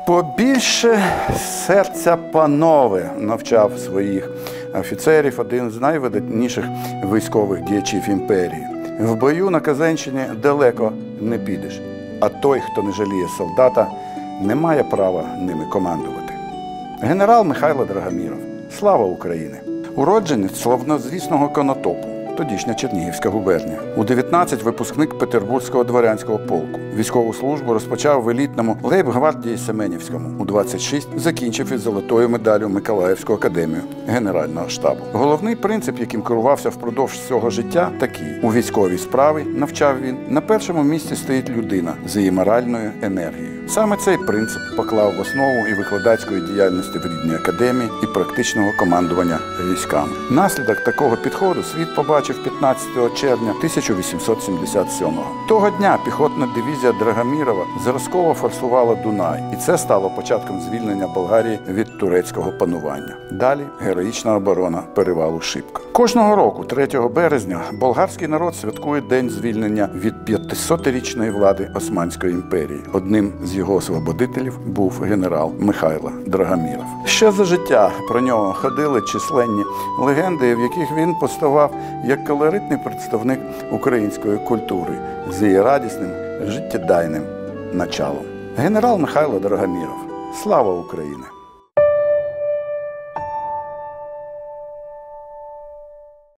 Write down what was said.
Побільше серця, панове, навчав своїх офіцерів один з найвидатніших військових діячів імперії. В бою на Казанщині далеко не підеш, а той, хто не жаліє солдата, не має права ними командувати. Генерал Михайло Драгоміров. Слава Україні! Уродженець славнозвісного Конотопу, тодішня Чернігівська губернія. У 19 випускник Петербурзького дворянського полку. Військову службу розпочав в елітному лейб-гвардії Семенівському. У 26 закінчив із золотою медаллю Миколаївську академію Генерального штабу. Головний принцип, яким керувався впродовж всього життя, такий. У військовій справі, навчав він, на першому місці стоїть людина з її моральною енергією. Саме цей принцип поклав в основу і викладацької діяльності в рідній академії, і практичного командування військами. Наслідок такого підходу світ побачив 15 червня 1877-го. Того дня піхотна дивізія Драгомірова зразково форсувала Дунай, і це стало початком звільнення Болгарії від турецького панування. Далі героїчна оборона перевалу Шипка. Кожного року, 3 березня, болгарський народ святкує День звільнення від 500-річної влади Османської імперії. Одним з його освободителів був генерал Михайло Драгоміров. Ще за життя про нього ходили численні легенди, в яких він поставав як колоритний представник української культури з її радісним, життєдайним началом. Генерал Михайло Драгоміров. Слава Україні!